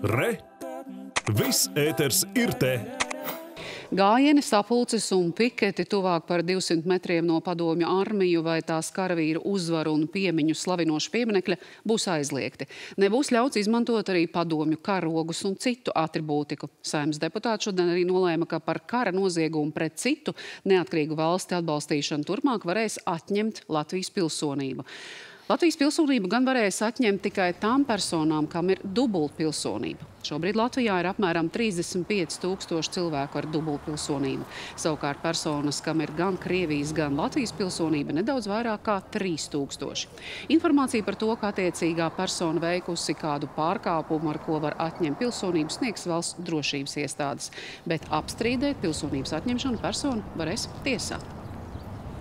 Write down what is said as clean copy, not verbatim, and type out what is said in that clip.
Re! Viss ēters ir te! Gājieni, sapulces un piketi tuvāk par 200 metriem no padomju armiju vai tās karavīru uzvaru un piemiņu slavinošu pieminekļa būs aizliegti. Nebūs ļauts izmantot arī padomju karogus un citu atribūtiku. Saeimas deputāti šodien arī nolēma, ka par kara noziegumu pret citu neatkarīgu valsti atbalstīšanu turpmāk varēs atņemt Latvijas pilsonību. Latvijas pilsonību gan varēs atņemt tikai tām personām, kam ir dubultpilsonība. Šobrīd Latvijā ir apmēram 35 000 cilvēku ar dubultpilsonību. Savukārt personas, kam ir gan Krievijas, gan Latvijas pilsonība, nedaudz vairāk kā 3000. Informācija par to, ka attiecīgā persona veikusi kādu pārkāpumu, ar ko var atņemt pilsonību, sniegs valsts drošības iestādes. Bet apstrīdēt pilsonības atņemšanu persona varēs tiesā.